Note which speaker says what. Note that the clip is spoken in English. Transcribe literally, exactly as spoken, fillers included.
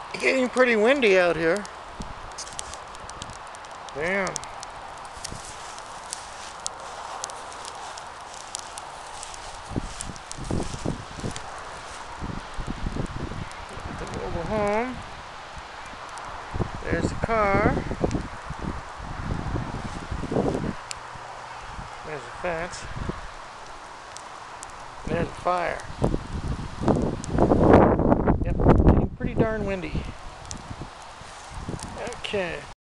Speaker 1: Getting pretty windy out here. Damn. The mobile home. There's the car. There's the fence. And there's the fire. Yep, getting pretty darn windy. Okay.